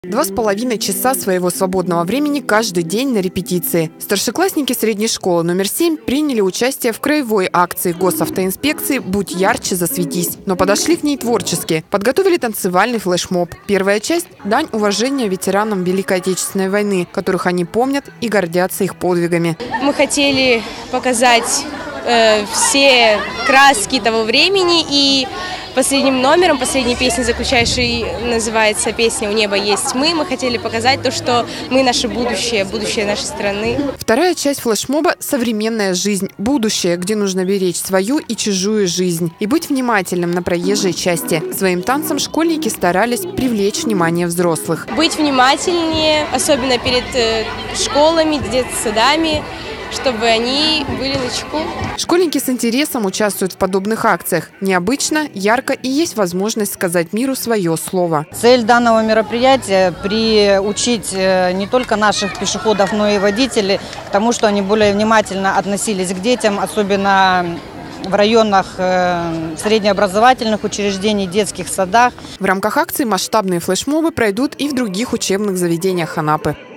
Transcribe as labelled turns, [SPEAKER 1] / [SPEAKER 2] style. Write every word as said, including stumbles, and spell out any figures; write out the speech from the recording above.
[SPEAKER 1] Два с половиной часа своего свободного времени каждый день на репетиции. Старшеклассники средней школы номер семь приняли участие в краевой акции госавтоинспекции «Будь ярче, засветись». Но подошли к ней творчески. Подготовили танцевальный флешмоб. Первая часть – дань уважения ветеранам Великой Отечественной войны, которых они помнят и гордятся их подвигами.
[SPEAKER 2] Мы хотели показать э, все краски того времени, и последним номером, последней песни, заключающей, называется песня «У неба есть мы». Мы хотели показать то, что мы наше будущее, будущее нашей страны.
[SPEAKER 1] Вторая часть флешмоба – современная жизнь, будущее, где нужно беречь свою и чужую жизнь и быть внимательным на проезжей части. Своим танцем школьники старались привлечь внимание взрослых.
[SPEAKER 2] Быть внимательнее, особенно перед э, школами, детсадами, чтобы они были начеку.
[SPEAKER 1] Школьники с интересом участвуют в подобных акциях. Необычно, ярко и есть возможность сказать миру свое слово.
[SPEAKER 3] Цель данного мероприятия – приучить не только наших пешеходов, но и водителей к тому, что они более внимательно относились к детям, особенно в районах среднеобразовательных учреждений, детских садах.
[SPEAKER 1] В рамках акции масштабные флешмобы пройдут и в других учебных заведениях Анапы.